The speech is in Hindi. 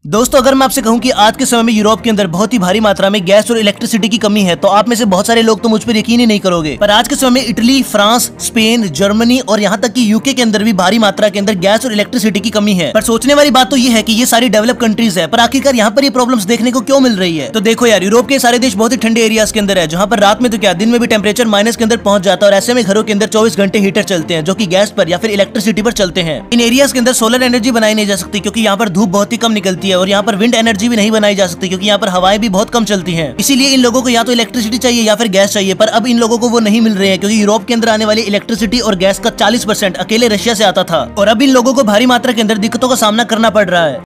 दोस्तों अगर मैं आपसे कहूं कि आज के समय में यूरोप के अंदर बहुत ही भारी मात्रा में गैस और इलेक्ट्रिसिटी की कमी है तो आप में से बहुत सारे लोग तो मुझ पर यकीन ही नहीं करोगे। पर आज के समय में इटली, फ्रांस, स्पेन, जर्मनी और यहाँ तक कि यूके के अंदर भी भारी मात्रा के अंदर गैस और इलेक्ट्रिसिटी की कमी है। पर सोचने वाली बात तो ये है कि ये सारी डेवलप कंट्रीज है, पर आखिरकार यहाँ पर ये प्रॉब्लम्स देखने को क्यों मिल रही है। तो देखो यार, यूरोप के सारे देश बहुत ही ठंडे एरियाज के अंदर है, जहाँ पर रात में तो क्या दिन में भी टेम्परेचर माइनस के अंदर पहुंच जाता है और ऐसे में घरों के अंदर 24 घंटे हीटर चलते हैं जो कि गैस पर या फिर इलेक्ट्रिसिटी पर चलते हैं। इन एरियाज के अंदर सोलर एनर्जी बनाई नहीं जा सकती क्योंकि यहाँ पर धूप बहुत ही कम निकलती है और यहाँ पर विंड एनर्जी भी नहीं बनाई जा सकती क्योंकि यहाँ पर हवाएं भी बहुत कम चलती हैं। इसीलिए इन लोगों को या तो इलेक्ट्रिसिटी चाहिए या फिर गैस चाहिए, पर अब इन लोगों को वो नहीं मिल रहे हैं क्योंकि यूरोप के अंदर आने वाली इलेक्ट्रिसिटी और गैस का 40% अकेले रशिया से आता था और अब इन लोगों को भारी मात्रा के अंदर दिक्कतों का सामना करना पड़ रहा है।